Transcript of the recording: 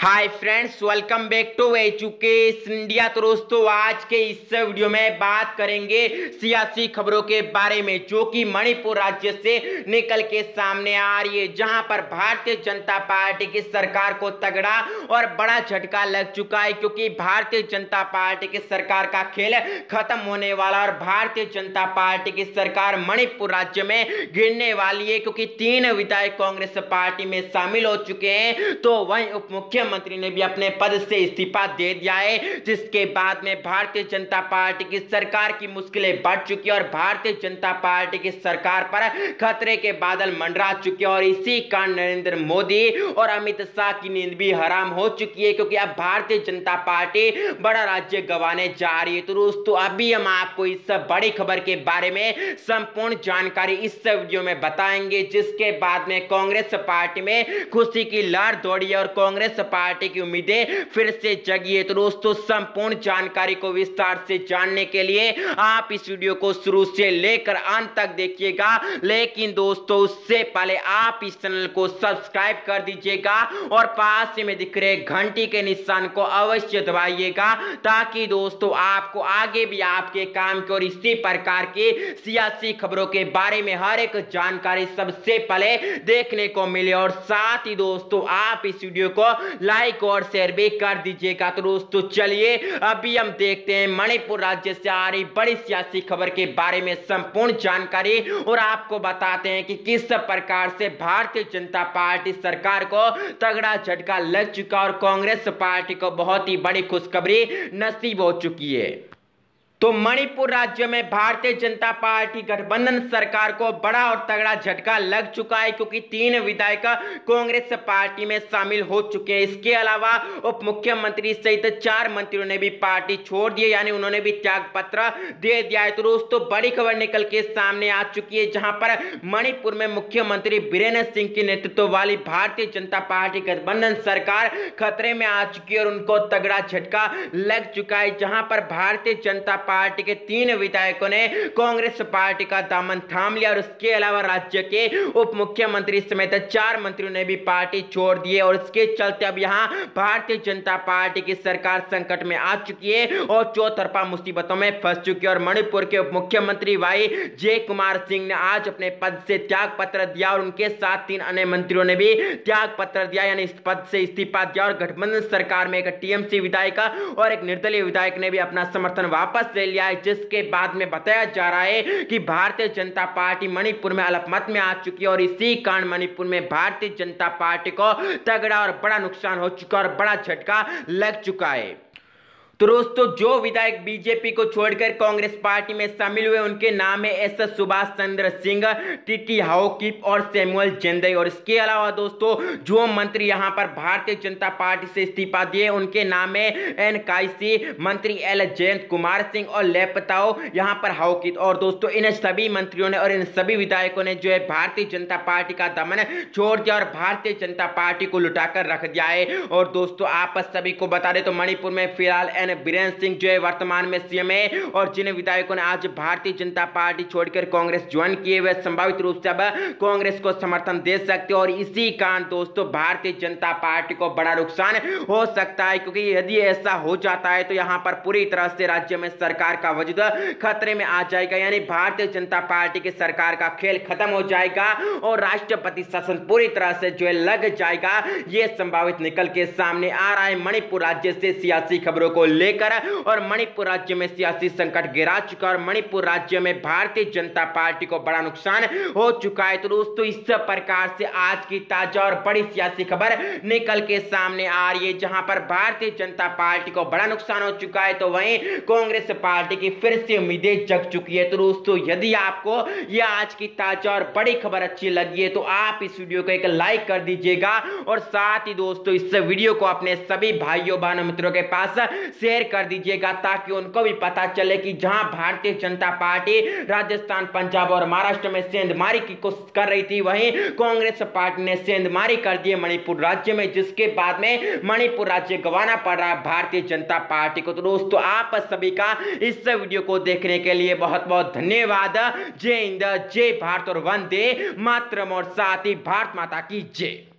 Hi friends, welcome back to education India. तो दोस्तों, आज के इस वीडियो में बात करेंगे सियासी खबरों के बारे में जो कि मणिपुर राज्य से निकल के सामने आ रही है, जहां पर भारतीय जनता पार्टी की सरकार को तगड़ा और बड़ा झटका लग चुका है, क्योंकि भारतीय जनता पार्टी की सरकार का खेल खत्म होने वाला और भारतीय जनता पार्टी की सरकार मणिपुर राज्य में गिरने वाली है, क्योंकि 3 विधायक कांग्रेस पार्टी में शामिल हो चुके हैं। तो वहीं उप मुख्यमंत्री ने भी अपने पद से इस्तीफा दे दिया है, जिसके बाद में भारतीय जनता पार्टी की सरकार की मुश्किलें बढ़ चुकी है और भारतीय जनता पार्टी की सरकार पर खतरे के बादल मंडरा चुके हैं। और इसी कारण नरेंद्र मोदी और अमित शाह की नींद भी हराम हो चुकी है, क्योंकि अब भारतीय जनता पार्टी बड़ा राज्य गंवाने जा रही है। तो दोस्तों, अभी हम आपको इस बड़ी खबर के बारे में संपूर्ण जानकारी इस वीडियो में बताएंगे, जिसके बाद में कांग्रेस पार्टी में खुशी की लहर दौड़ी है और कांग्रेस पार्टी की उम्मीदें फिर से जगी है। तो दोस्तों, संपूर्ण जानकारी को विस्तार से जानने के लिए आप इस वीडियो को शुरू से लेकर अंत तक देखिएगा। लेकिन दोस्तों, उससे पहले आप इस चैनल को सब्सक्राइब कर दीजिएगा और पास में दिख रहे घंटी के निशान को अवश्य दबाइएगा, ताकि दोस्तों आपको आगे भी आपके काम की और इसी प्रकार की सियासी खबरों के बारे में हर एक जानकारी सबसे पहले देखने को मिले। और साथ ही दोस्तों, आप इस वीडियो को लाइक और शेयर भी कर दीजिएगा। तो दोस्तों, चलिए अभी हम देखते हैं मणिपुर राज्य से आ रही बड़ी सियासी खबर के बारे में संपूर्ण जानकारी, और आपको बताते हैं कि किस प्रकार से भारतीय जनता पार्टी सरकार को तगड़ा झटका लग चुका और कांग्रेस पार्टी को बहुत ही बड़ी खुशखबरी नसीब हो चुकी है। तो मणिपुर राज्य में भारतीय जनता पार्टी गठबंधन सरकार को बड़ा और तगड़ा झटका लग चुका है, क्योंकि 3 विधायक कांग्रेस पार्टी में शामिल हो चुके हैं। इसके अलावा उप मुख्यमंत्री सहित 4 मंत्रियों ने भी पार्टी छोड़ दी है, यानी उन्होंने भी त्याग पत्र दे दिया है। तो दोस्तों, बड़ी खबर निकल के सामने आ चुकी है, जहां पर मणिपुर में मुख्यमंत्री बीरेंद्र सिंह के नेतृत्व वाली भारतीय जनता पार्टी गठबंधन सरकार खतरे में आ चुकी है और उनको तगड़ा झटका लग चुका है, जहां पर भारतीय जनता पार्टी के 3 विधायकों ने कांग्रेस पार्टी का दामन थाम लिया और उसके अलावा राज्य के उप मुख्यमंत्री समेत 4 मंत्रियों ने भी पार्टी छोड़ दी है। और इसके चलते अब यहां भारतीय जनता पार्टी की सरकार संकट में आ चुकी है और चौतरफा मुसीबतों में फंस चुकी है। और मणिपुर के उप मुख्यमंत्री वाई जय कुमार सिंह ने आज अपने पद से त्याग पत्र दिया और उनके साथ 3 अन्य मंत्रियों ने भी त्याग पत्र दिया, यानी इस पद से इस्तीफा दिया। और गठबंधन सरकार में एक टीएमसी विधायक और एक निर्दलीय विधायक ने भी अपना समर्थन वापस ले लिया है, जिसके बाद में बताया जा रहा है कि भारतीय जनता पार्टी मणिपुर में अल्पमत में आ चुकी है और इसी कारण मणिपुर में भारतीय जनता पार्टी को तगड़ा और बड़ा नुकसान हो चुका और बड़ा झटका लग चुका है। तो दोस्तों, जो विधायक बीजेपी को छोड़कर कांग्रेस पार्टी में शामिल हुए उनके नाम है एस सुभाष चंद्र सिंह, टीटी हाओकिप और सैमुअल जेंदई। और इसके अलावा दोस्तों, जो मंत्री यहां पर भारतीय जनता पार्टी से इस्तीफा दिए उनके नाम है एन काईसी, मंत्री एल जयंत कुमार सिंह और लेपताओ यहां पर हाओकिप। और दोस्तों, इन सभी मंत्रियों ने और इन सभी विधायकों ने जो है भारतीय जनता पार्टी का दमन छोड़ दिया और भारतीय जनता पार्टी को लुटाकर रख दिया है। और दोस्तों, आप सभी को बता दें तो मणिपुर में फिलहाल एन बीरेंद्र सिंह जो है वर्तमान में सीएम है, और जिन विधायकों ने आज भारतीय जनता पार्टी छोड़कर कांग्रेस ज्वाइन किए वे संभावित रूप से अब कांग्रेस को समर्थन दे सकते हैं। और इसी कारण दोस्तों, भारतीय जनता पार्टी को बड़ा नुकसान हो सकता है, क्योंकि यदि ऐसा हो जाता है तो यहां पर पूरी तरह से राज्य में सरकार का वजूद खतरे में आ जाएगा, यानी भारतीय जनता पार्टी की सरकार का खेल खत्म हो जाएगा और राष्ट्रपति शासन पूरी तरह से जो है लग जाएगा। यह संभावित निकल के सामने आ रहा है मणिपुर राज्य से सियासी खबरों को लेकर। और मणिपुर राज्य में सियासी संकट गिरा चुका और मणिपुर राज्य में भारतीय जनता पार्टी को बड़ा नुकसान हो चुका है। तो दोस्तों, इस प्रकार से आज की ताजा और बड़ी सियासी खबर निकल के सामने आ रही है, जहां पर भारतीय जनता पार्टी को बड़ा नुकसान हो चुका है, तो वहीं कांग्रेस पार्टी की फिर से उम्मीदें जग चुकी है। तो दोस्तों, यदि आपको यह आज की ताजा और बड़ी खबर अच्छी लगी है तो आप इस वीडियो को एक लाइक कर दीजिएगा और साथ ही दोस्तों, इस वीडियो को अपने सभी भाइयों बहनों मित्रों के पास शेयर कर दीजिएगा, ताकि उनको भी पता चले कि जहां भारतीय जनता पार्टी राजस्थान, पंजाब और महाराष्ट्र में सेंधमारी की कोशिश कर रही थी, वहीं कांग्रेस पार्टी ने सेंधमारी कर दी मणिपुर राज्य में, जिसके बाद में मणिपुर राज्य गंवाना पड़ रहा है भारतीय जनता पार्टी को। तो दोस्तों, आप सभी का इस वीडियो को देखने के लिए बहुत बहुत धन्यवाद। जय हिंद, जय भारत और वंदे मातरम, और साथ ही भारत माता की जय।